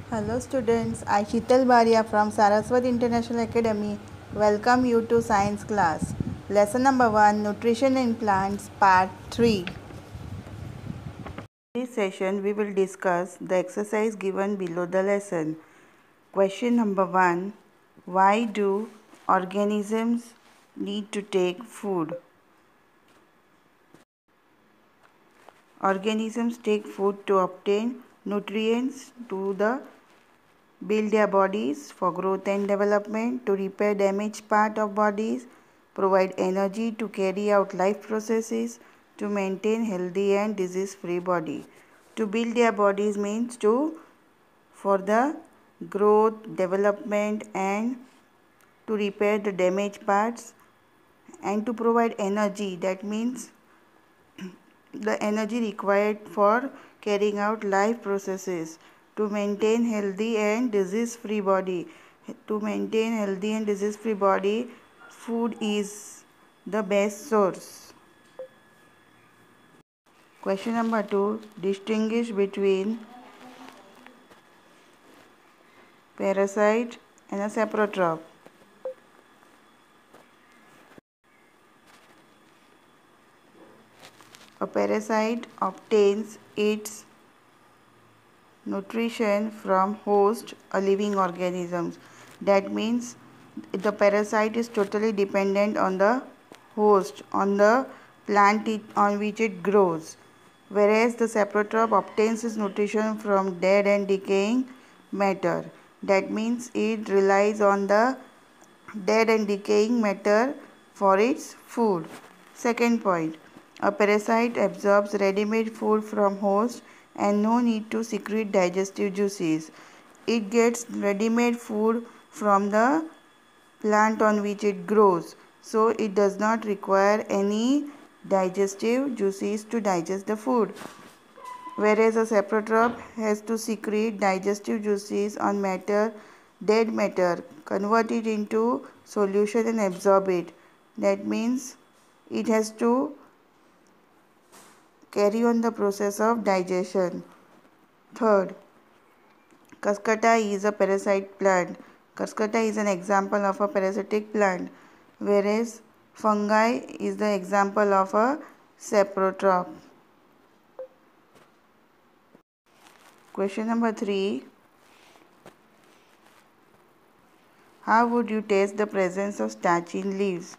Hello students, I Shital Baria from Saraswat International Academy welcome you to science class. Lesson number 1, Nutrition in Plants, part 3. In this session we will discuss the exercise given below the lesson. Question number 1, why do organisms need to take food? Organisms take food to obtain nutrients to build their bodies for growth and development, to repair damaged part of bodies, provide energy to carry out life processes, to maintain healthy and disease-free body. To build their bodies means for the growth, development and to repair the damaged parts, and to provide energy, that means the energy required for carrying out life processes, to maintain healthy and disease-free body. To maintain healthy and disease-free body, food is the best source. Question number 2. Distinguish between parasite and a saprotroph. A parasite obtains its nutrition from host, a living organisms. That means the parasite is totally dependent on the host, on the plant on which it grows, whereas the saprotroph obtains its nutrition from dead and decaying matter. That means it relies on the dead and decaying matter for its food. Second point, a parasite absorbs ready-made food from host and no need to secrete digestive juices. It gets ready-made food from the plant on which it grows, so it does not require any digestive juices to digest the food. Whereas a saprotroph has to secrete digestive juices on dead matter, convert it into solution and absorb it. That means it has to carry on the process of digestion. Third, Cuscuta is a parasite plant. Cuscuta is an example of a parasitic plant, whereas fungi is the example of a saprotroph. Question number 3. How would you test the presence of starch in leaves?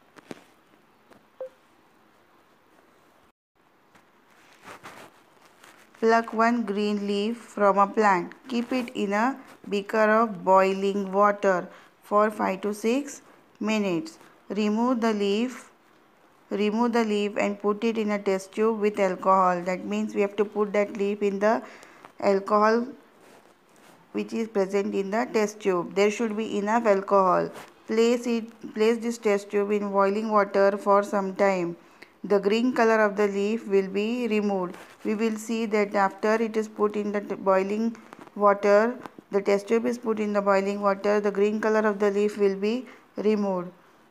Pluck one green leaf from a plant. Keep it in a beaker of boiling water for 5 to 6 minutes. Remove the leaf and put it in a test tube with alcohol. That means we have to put that leaf in the alcohol which is present in the test tube. There should be enough alcohol. Place this test tube in boiling water for some time. The green color of the leaf will be removed. We will see that after it is put in the boiling water, the test tube is put in the boiling water, the green color of the leaf will be removed.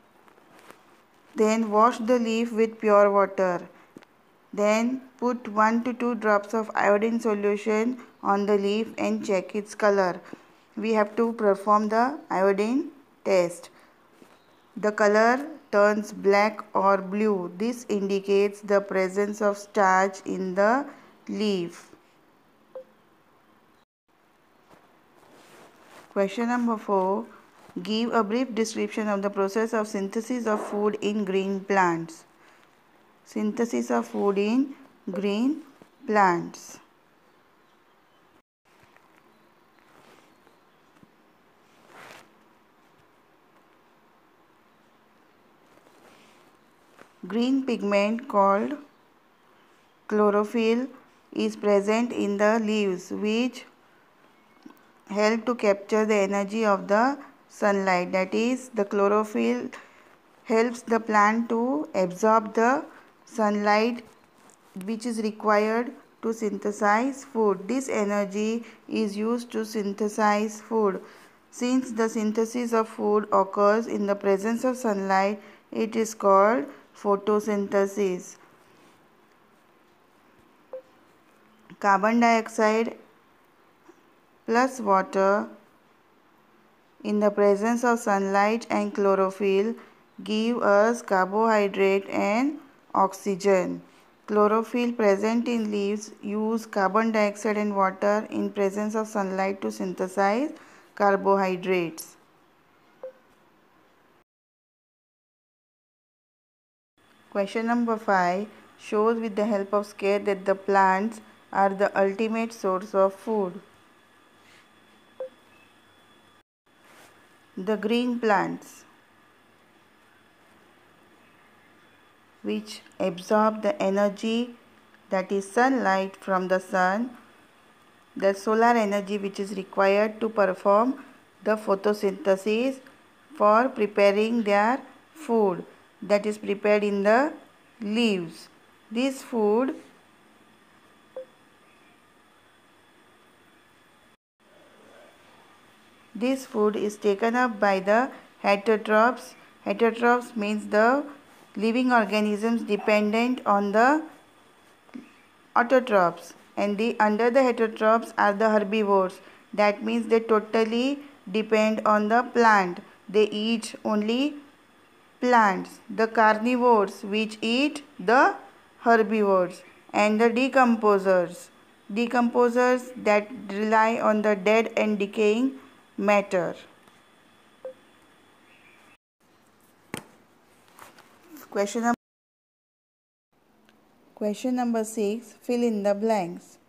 Then wash the leaf with pure water. Then put 1 to 2 drops of iodine solution on the leaf and check its color. We have to perform the iodine test. The color turns black or blue. This indicates the presence of starch in the leaf. Question number 4. Give a brief description of the process of synthesis of food in green plants. Synthesis of food in green plants. Green pigment called chlorophyll is present in the leaves, which help to capture the energy of the sunlight. That is, the chlorophyll helps the plant to absorb the sunlight which is required to synthesize food. This energy is used to synthesize food. Since the synthesis of food occurs in the presence of sunlight, it is called photosynthesis. Carbon dioxide plus water in the presence of sunlight and chlorophyll give us carbohydrate and oxygen. Chlorophyll present in leaves use carbon dioxide and water in presence of sunlight to synthesize carbohydrates. Question number 5 shows with the help of scale that the plants are the ultimate source of food. The green plants, which absorb the energy, that is sunlight from the sun, the solar energy which is required to perform the photosynthesis for preparing their food, that is prepared in the leaves. This food is taken up by the heterotrophs. Heterotrophs means the living organisms dependent on the autotrophs, and under the heterotrophs are the herbivores. That means they totally depend on the plant. They eat only plants. The carnivores which eat the herbivores, and the decomposers that rely on the dead and decaying matter. Question number 6, fill in the blanks.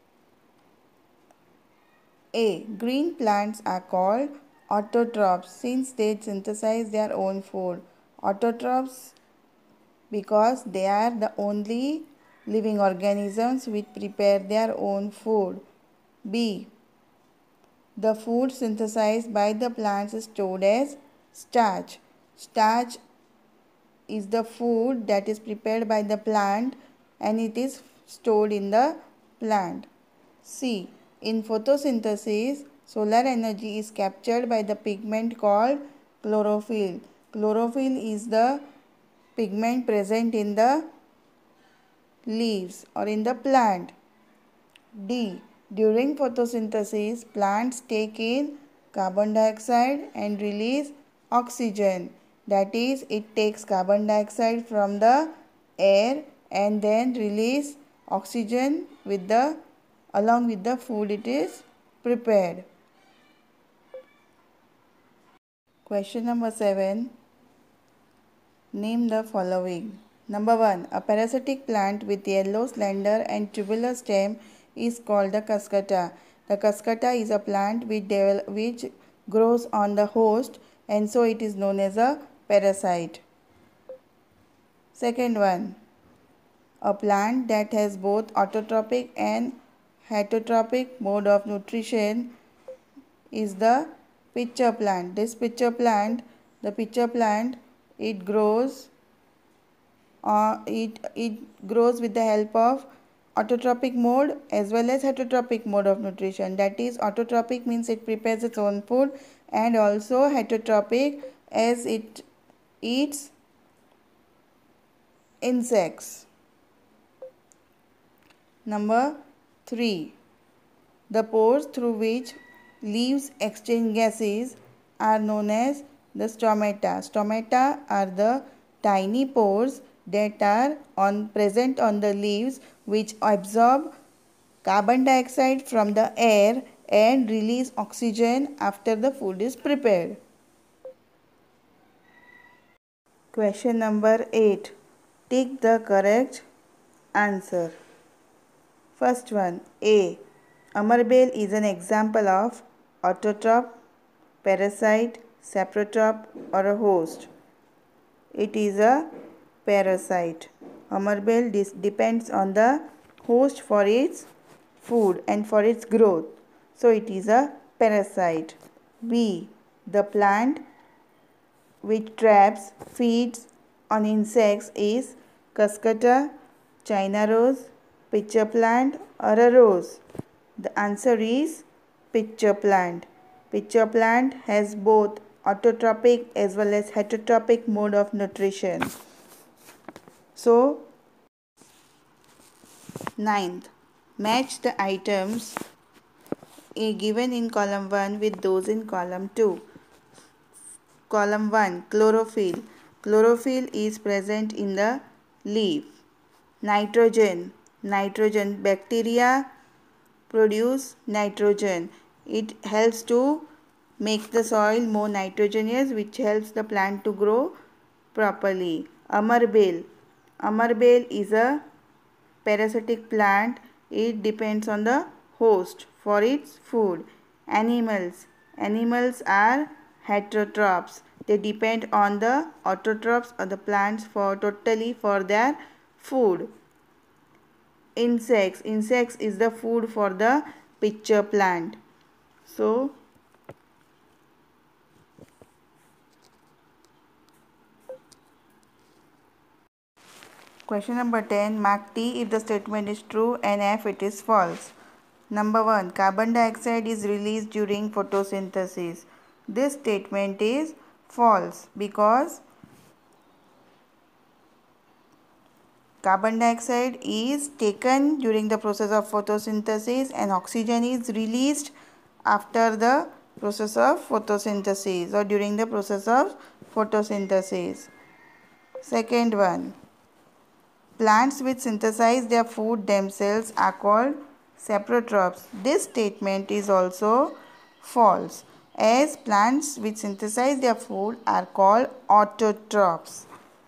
A. Green plants are called autotrophs since they synthesize their own food. Autotrophs because they are the only living organisms which prepare their own food. B. The food synthesized by the plants is stored as starch. Starch is the food that is prepared by the plant and it is stored in the plant. C. In photosynthesis, solar energy is captured by the pigment called chlorophyll. Chlorophyll is the pigment present in the leaves or in the plant. D. During photosynthesis, plants take in carbon dioxide and release oxygen. That is, it takes carbon dioxide from the air and then release oxygen along with the food it is prepared. Question number 7. Name the following. Number 1. A parasitic plant with yellow, slender and tubular stem is called the cuscuta. The cuscuta is a plant which grows on the host, and so it is known as a parasite. Second one. A plant that has both autotrophic and heterotrophic mode of nutrition is the pitcher plant. This pitcher plant, it grows with the help of autotrophic mode as well as heterotrophic mode of nutrition. That is, autotrophic means it prepares its own food, and also heterotrophic as it eats insects. Number 3. The pores through which leaves exchange gases are known as the stomata. Stomata are the tiny pores that are present on the leaves which absorb carbon dioxide from the air and release oxygen after the food is prepared. Question number 8. Tick the correct answer. First one, A. Amarbale is an example of autotroph, parasite, saprotroph or a host. It is a parasite. Amarbale depends on the host for its food and for its growth. So it is a parasite. B. The plant which traps, feeds on insects is cuscuta, China rose, pitcher plant or a rose. The answer is pitcher plant. Pitcher plant has both autotrophic as well as heterotrophic mode of nutrition. So, 9th, match the items given in column 1 with those in column 2. Column 1, chlorophyll. Chlorophyll is present in the leaf. Nitrogen. Nitrogen. Bacteria produce nitrogen. It helps to make the soil more nitrogenous, which helps the plant to grow properly. Amarbale. Amarbale is a parasitic plant. It depends on the host for its food. Animals. Animals are heterotrophs. They depend on the autotrophs or the plants totally for their food. Insects. Insects is the food for the pitcher plant. So, question number 10, mark T if the statement is true and F it is false. Number 1, carbon dioxide is released during photosynthesis. This statement is false because carbon dioxide is taken during the process of photosynthesis and oxygen is released after the process of photosynthesis or during the process of photosynthesis. Second one, plants which synthesize their food themselves are called saprotrophs. This statement is also false, as plants which synthesize their food are called autotrophs.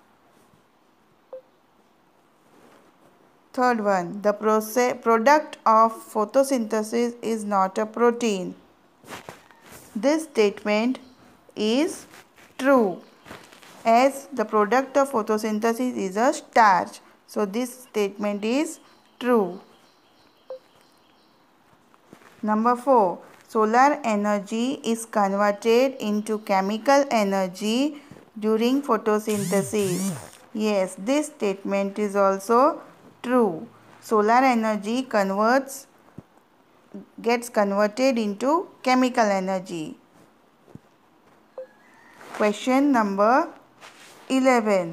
Third one, the product of photosynthesis is not a protein. This statement is true, as the product of photosynthesis is a starch. So this statement is true. Number 4, solar energy is converted into chemical energy during photosynthesis. Yes, this statement is also true. Solar energy gets converted into chemical energy. Question number 11.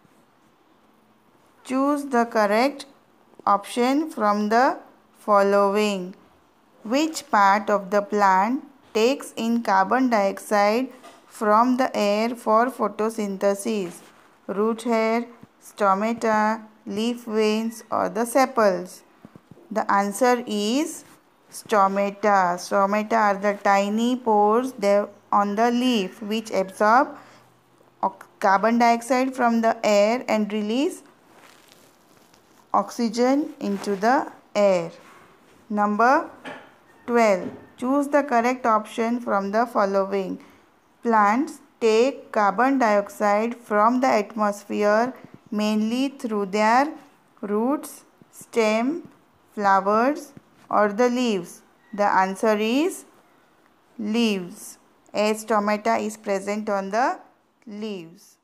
Choose the correct option from the following. Which part of the plant takes in carbon dioxide from the air for photosynthesis? Root hair, stomata, leaf veins or the sepals? The answer is stomata. Stomata are the tiny pores on the leaf which absorb carbon dioxide from the air and release oxygen into the air. Number 12. Choose the correct option from the following. Plants take carbon dioxide from the atmosphere mainly through their roots, stem, flowers or the leaves. The answer is leaves, as stomata is present on the leaves.